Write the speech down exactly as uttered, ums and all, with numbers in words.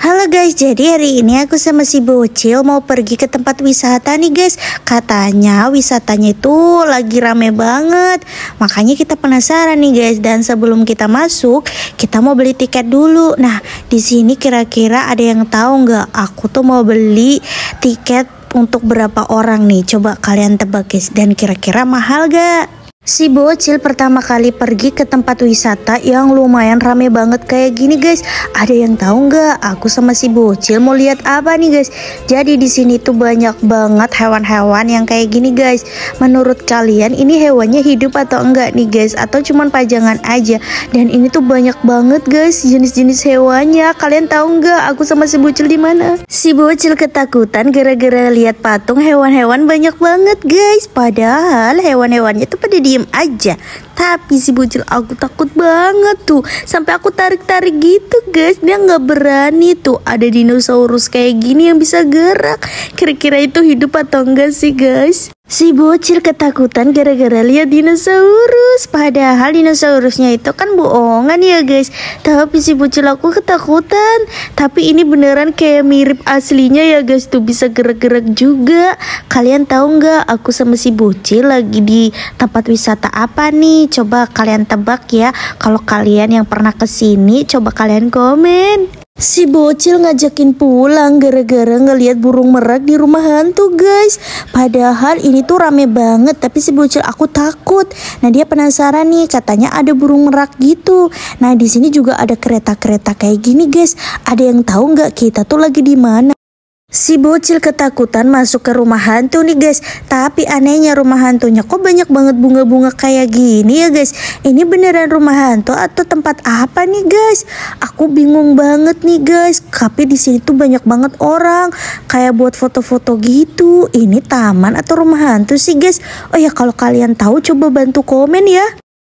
Halo guys, jadi hari ini aku sama si bocil mau pergi ke tempat wisata nih guys. Katanya wisatanya itu lagi rame banget. Makanya kita penasaran nih guys. Dan sebelum kita masuk, kita mau beli tiket dulu. Nah, di sini kira-kira ada yang tahu nggak? Aku tuh mau beli tiket untuk berapa orang nih? Coba kalian tebak guys. Dan kira-kira mahal gak? Si bocil pertama kali pergi ke tempat wisata yang lumayan rame banget kayak gini guys. Ada yang tahu nggak? Aku sama si bocil mau lihat apa nih guys? Jadi di sini tuh banyak banget hewan-hewan yang kayak gini guys. Menurut kalian ini hewannya hidup atau enggak nih guys? Atau cuman pajangan aja? Dan ini tuh banyak banget guys jenis-jenis hewannya. Kalian tahu nggak? Aku sama si bocil di mana? Si bocil ketakutan gara-gara lihat patung hewan-hewan banyak banget guys. Padahal hewan-hewannya tuh pada di aja, tapi si bocil aku takut banget tuh, sampai aku tarik-tarik gitu guys. Dia nggak berani tuh, ada dinosaurus kayak gini yang bisa gerak. Kira-kira itu hidup atau enggak sih guys? Si bocil ketakutan gara-gara lihat dinosaurus, padahal dinosaurusnya itu kan bohongan ya guys. Tapi si bocil aku ketakutan, tapi ini beneran kayak mirip aslinya ya guys, tuh bisa gerak-gerak juga. Kalian tahu nggak aku sama si bocil lagi di tempat wisata apa nih? Coba kalian tebak ya. Kalau kalian yang pernah kesini, coba kalian komen. Si bocil ngajakin pulang gara-gara ngelihat burung merak di rumah hantu guys. Padahal ini tuh rame banget, tapi si bocil aku takut. Nah, dia penasaran nih, katanya ada burung merak gitu. Nah, di sini juga ada kereta-kereta kayak gini guys. Ada yang tahu nggak kita tuh lagi di mana? Si bocil ketakutan masuk ke rumah hantu nih guys. Tapi anehnya rumah hantunya kok banyak banget bunga-bunga kayak gini ya guys. Ini beneran rumah hantu atau tempat apa nih guys? Aku bingung banget nih guys. Tapi di sini tuh banyak banget orang kayak buat foto-foto gitu. Ini taman atau rumah hantu sih guys? Oh ya, kalau kalian tahu coba bantu komen ya.